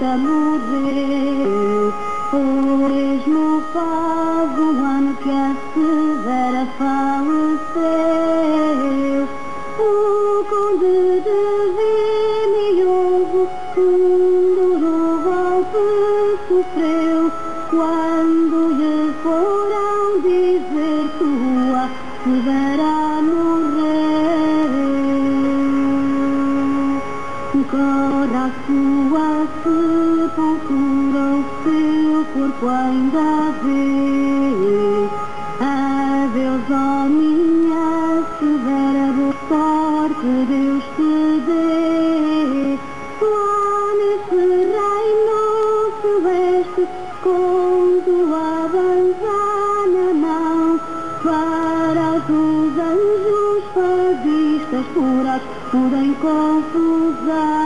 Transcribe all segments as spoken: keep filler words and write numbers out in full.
poeta morreu. Hoje no faz um ano que a Severa faleceu. O conde de Vimioso um duro golpe sofreu, quando lhe foram dizer que a Severa morreu. Corre a sua sepultura, o seu corpo ainda vê. Adeus, ó minha Severa, boa sorte Deus te dê. Lá nesse reino celeste, com tua dança na mão, para os anjos fadistas puras tudo em confusão.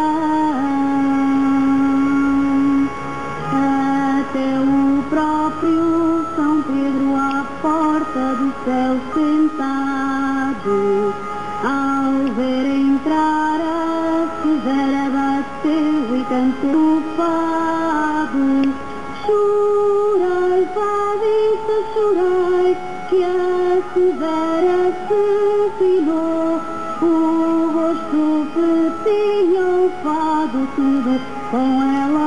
Até o próprio São Pedro à porta do céu sentado, ao ver entrar a Severa, bateu e cantou o fado. Chorai, fadistas, chorai, que a Severa se filou. O gosto que tinha o fado, tudo com ela